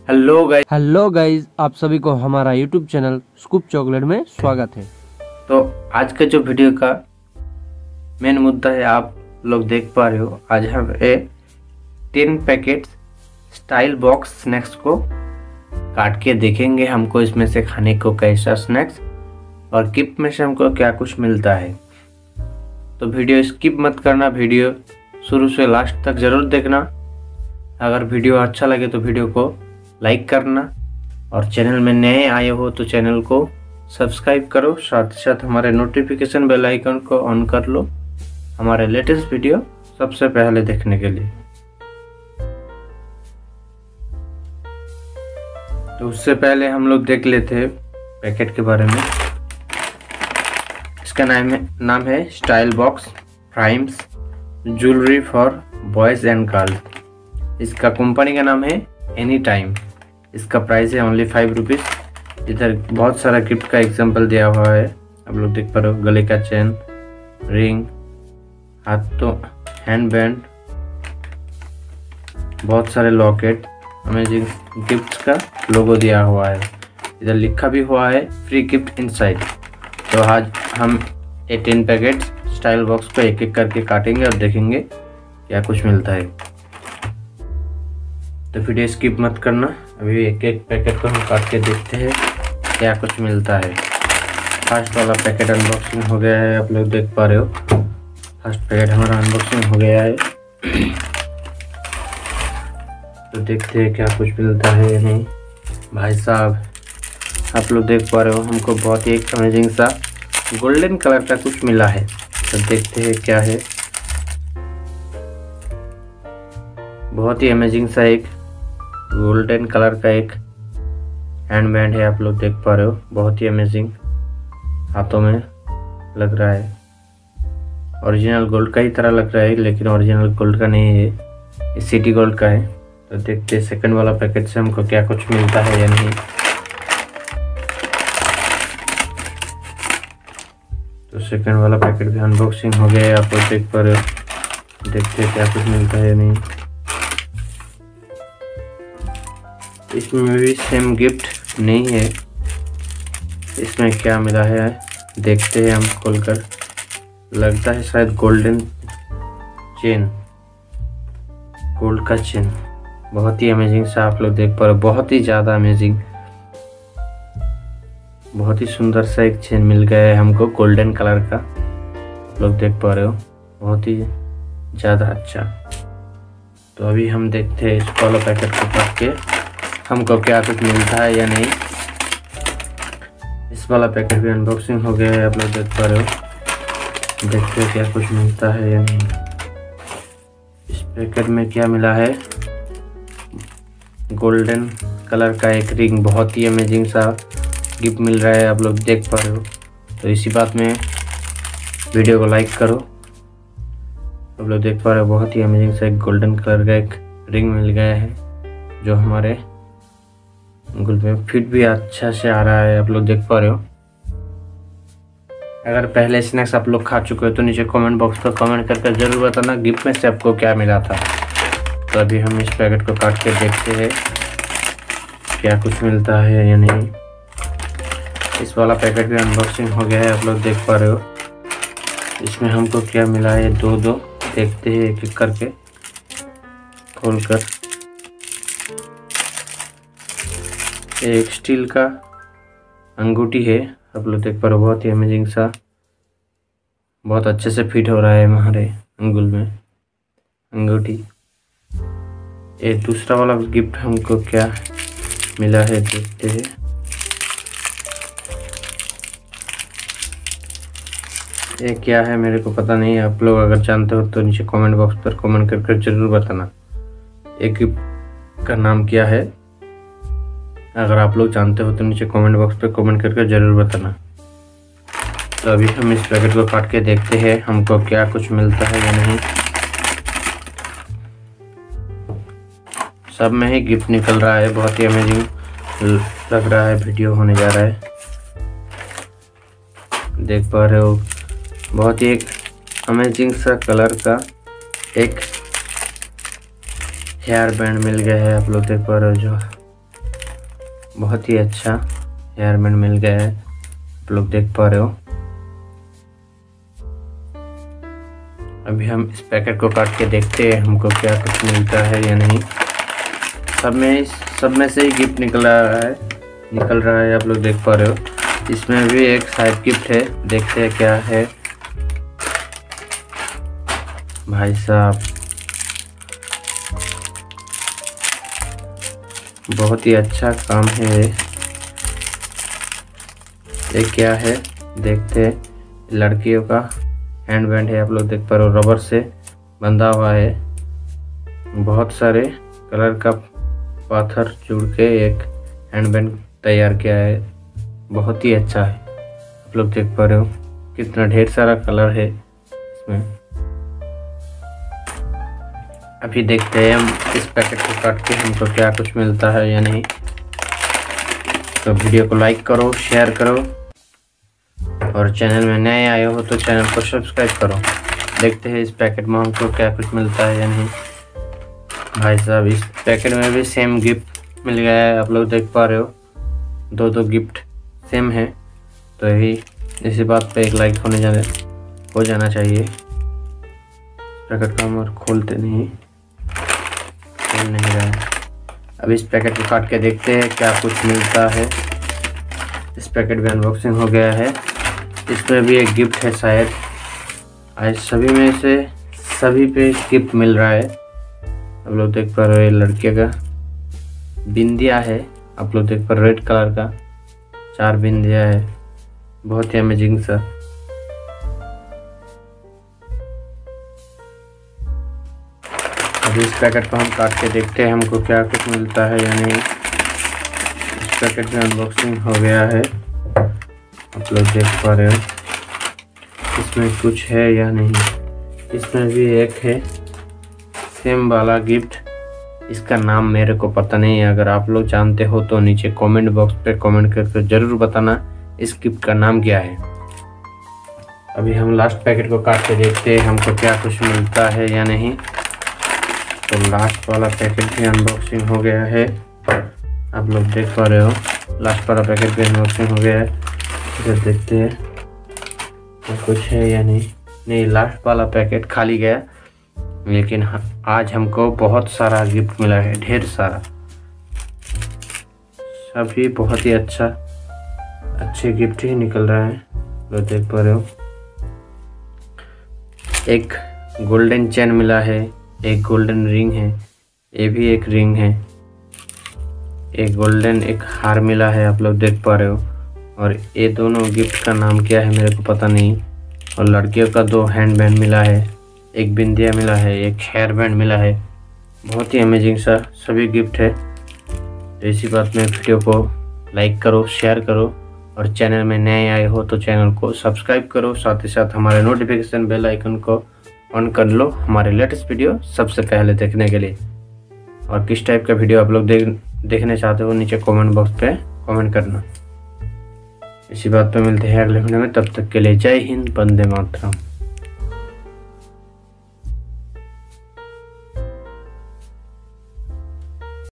Hello guys, आप सभी को हमारा यूट्यूब चैनल स्कूप चॉकलेट में स्वागत है। तो आज का जो वीडियो का मेन मुद्दा है, आप लोग देख पा रहे हो। आज हम 10 पैकेट स्टाइल बॉक्स स्नैक्स को काट के देखेंगे, हमको इसमें से खाने को कैसा स्नैक्स और गिफ्ट में से हमको क्या कुछ मिलता है। तो वीडियो स्किप मत करना, वीडियो शुरू से लास्ट तक जरूर देखना। अगर वीडियो अच्छा लगे तो वीडियो को लाइक करना और चैनल में नए आए हो तो चैनल को सब्सक्राइब करो। साथ ही साथ हमारे नोटिफिकेशन बेल आइकन को ऑन कर लो हमारे लेटेस्ट वीडियो सबसे पहले देखने के लिए। तो उससे पहले हम लोग देख लेते हैं पैकेट के बारे में। इसका नाम है style box primes jewellery for boys and girl. इसका कंपनी का नाम है एनी टाइम। इसका प्राइस है ओनली 5 रुपीज़। इधर बहुत सारा गिफ्ट का एग्जांपल दिया हुआ है, आप लोग देख पा रहे हो। गले का चेन, रिंग, हाथों हैंड बैंड, बहुत सारे लॉकेट, अमेजिंग गिफ्ट का लोगो दिया हुआ है। इधर लिखा भी हुआ है फ्री गिफ्ट इनसाइड। तो आज हम 18 पैकेट स्टाइल बॉक्स को एक एक करके काटेंगे और देखेंगे क्या कुछ मिलता है। तो वीडियो स्किप मत करना, अभी एक एक पैकेट को हम काट के देखते हैं क्या कुछ मिलता है। फर्स्ट वाला पैकेट अनबॉक्सिंग हो गया है, आप लोग देख पा रहे हो। फर्स्ट पैकेट हमारा अनबॉक्सिंग हो गया है। तो देखते हैं क्या कुछ मिलता है या नहीं। भाई साहब, आप लोग देख पा रहे हो, हमको बहुत ही एक अमेजिंग सा गोल्डन कलर का कुछ मिला है। तो देखते हैं क्या है। बहुत ही अमेजिंग सा एक गोल्डन कलर का एक हैंड बैंड है, आप लोग देख पा रहे हो। बहुत ही अमेजिंग हाथों में लग रहा है। ओरिजिनल गोल्ड का ही तरह लग रहा है, लेकिन ओरिजिनल गोल्ड का नहीं है, ये सिटी गोल्ड का है। तो देखते हैं सेकंड वाला पैकेट से हमको क्या कुछ मिलता है या नहीं। तो सेकंड वाला पैकेट भी अनबॉक्सिंग हो गया है, आप लोग देख पा रहे हो। देखते हैं क्या कुछ मिलता है या नहीं। इसमें भी सेम गिफ्ट नहीं है। इसमें क्या मिला है देखते हैं हम खोलकर। लगता है शायद गोल्डन चेन, गोल्ड का चेन। बहुत ही अमेजिंग सा आप लोग देख पा रहे हो, बहुत ही ज़्यादा अमेजिंग, बहुत ही सुंदर सा एक चेन मिल गया है हमको गोल्डन कलर का। आप लोग देख पा रहे हो, बहुत ही ज़्यादा अच्छा। तो अभी हम देखते हैं इस वाला पैकेट को काट के हमको क्या कुछ मिलता है या नहीं। इस वाला पैकेट भी अनबॉक्सिंग हो गया है, आप लोग देख पा रहे हो। देखते हैं क्या कुछ मिलता है या नहीं। इस पैकेट में क्या मिला है, गोल्डन कलर का एक रिंग। बहुत ही अमेजिंग सा गिफ्ट मिल रहा है, आप लोग देख पा रहे हो। तो इसी बात में वीडियो को लाइक करो। आप लोग देख पा रहे हो, बहुत ही अमेजिंग सा एक गोल्डन कलर का एक रिंग मिल गया है, जो हमारे अंगुल में फिट भी अच्छा से आ रहा है, आप लोग देख पा रहे हो। अगर पहले स्नैक्स आप लोग खा चुके हो तो नीचे कमेंट बॉक्स पर कमेंट करके जरूर बताना गिफ्ट में से आपको क्या मिला था। तो अभी हम इस पैकेट को काट के देखते हैं क्या कुछ मिलता है या नहीं। इस वाला पैकेट भी अनबॉक्सिंग हो गया है, आप लोग देख पा रहे हो। इसमें हमको क्या मिला है, दो देखते हैं एक एक करके खोलकर। एक स्टील का अंगूठी है, आप लोग देख पा रहे हो। बहुत ही अमेजिंग सा, बहुत अच्छे से फिट हो रहा है हमारे अंगुल में अंगूठी। ये दूसरा वाला गिफ्ट हमको क्या मिला है देखते हैं। ये क्या है मेरे को पता नहीं, आप लोग अगर जानते हो तो नीचे कमेंट बॉक्स पर कमेंट करके जरूर बताना ये गिफ्ट का नाम क्या है। अगर आप लोग जानते हो तो नीचे कमेंट बॉक्स पे कमेंट करके ज़रूर बताना। तो अभी हम इस पैकेट को काट के देखते हैं हमको क्या कुछ मिलता है या नहीं। सब में ही गिफ्ट निकल रहा है, बहुत ही अमेजिंग लग रहा है वीडियो होने जा रहा है। देख पा रहे हो, बहुत ही एक अमेजिंग सा कलर का एक हेयर बैंड मिल गया है, आप लोग देख पा रहे हो। जो बहुत ही अच्छा हेयर बैंड मिल गया है, आप लोग देख पा रहे हो। अभी हम इस पैकेट को काट के देखते हैं हमको क्या कुछ मिलता है या नहीं। सब में से ही गिफ्ट निकल रहा है, आप लोग देख पा रहे हो। इसमें भी एक शायद गिफ्ट है, देखते हैं क्या है। भाई साहब बहुत ही अच्छा काम है ये क्या है देखते हैं। लड़कियों का हैंड बैंड है, आप लोग देख पा रहे हो, रबर से बंधा हुआ है। बहुत सारे कलर का पाथर जुड़ के एक हैंड बैंड तैयार किया है, बहुत ही अच्छा है। आप लोग देख पा रहे हो कितना ढेर सारा कलर है इसमें। अभी देखते हैं हम इस पैकेट को काट के हमको क्या कुछ मिलता है या नहीं। तो वीडियो को लाइक करो, शेयर करो और चैनल में नए आए हो तो चैनल को सब्सक्राइब करो। देखते हैं इस पैकेट में हमको क्या कुछ मिलता है या नहीं। भाई साहब इस पैकेट में भी सेम गिफ्ट मिल गया है, आप लोग देख पा रहे हो। दो गिफ्ट सेम है, तो यही इसी बात पे एक लाइक हो जाना चाहिए। पैकेट को हम खोलते नहीं, खोल नहीं रहा है। अब इस पैकेट को काट के देखते हैं क्या कुछ मिलता है। इस पैकेट में अनबॉक्सिंग हो गया है, इसमें भी एक गिफ्ट है शायद। आज सभी में से सभी पे गिफ्ट मिल रहा है, आप लोग देख पा रहे हो। ये लड़के का बिंदिया है, आप लोग देख पा रहे हो, रेड कलर का 4 बिंदिया है, बहुत ही अमेजिंग सा। अभी इस पैकेट को हम काट के देखते हैं हमको क्या कुछ मिलता है या नहीं। इस पैकेट में अनबॉक्सिंग हो गया है, आप लोग देख पा रहे हो। इसमें कुछ है या नहीं। इसमें भी एक है सेम वाला गिफ्ट, इसका नाम मेरे को पता नहीं है। अगर आप लोग जानते हो तो नीचे कमेंट बॉक्स पे कमेंट करके ज़रूर बताना इस गिफ्ट का नाम क्या है। अभी हम लास्ट पैकेट को काट के देखते हैं हमको क्या कुछ मिलता है या नहीं। तो लास्ट वाला पैकेट भी अनबॉक्सिंग हो गया है, आप लोग देख पा रहे हो। लास्ट वाला पैकेट भी अनबॉक्सिंग हो गया है, इधर देखते हैं तो कुछ है या नहीं। लास्ट वाला पैकेट खाली गया, लेकिन आज हमको बहुत सारा गिफ्ट मिला है, ढेर सारा। सभी बहुत ही अच्छे गिफ्ट ही निकल रहा है, तो देख पा रहे हो। एक गोल्डन चेन मिला है, एक गोल्डन रिंग है, ये भी एक रिंग है। एक गोल्डन एक हार मिला है, आप लोग देख पा रहे हो। और ये दोनों गिफ्ट का नाम क्या है मेरे को पता नहीं। और लड़कियों का 2 हैंड बैंड मिला है, एक बिंदिया मिला है, एक हेयर बैंड मिला है। बहुत ही अमेजिंग सा सभी गिफ्ट है। तो इसी बात में वीडियो को लाइक करो, शेयर करो और चैनल में नए आए हो तो चैनल को सब्सक्राइब करो। साथ ही साथ हमारे नोटिफिकेशन बेल आइकन को ऑन कर लो हमारे लेटेस्ट वीडियो सबसे पहले देखने के लिए। और किस टाइप का वीडियो आप लोग देखने चाहते हो नीचे कमेंट बॉक्स पे कमेंट करना। इसी बात पे मिलते हैं अगले वीडियो में, तब तक के लिए जय हिंद, वंदे मातरम।